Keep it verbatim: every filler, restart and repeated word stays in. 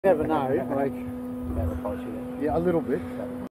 never know, like, About the policy there. yeah, a little bit.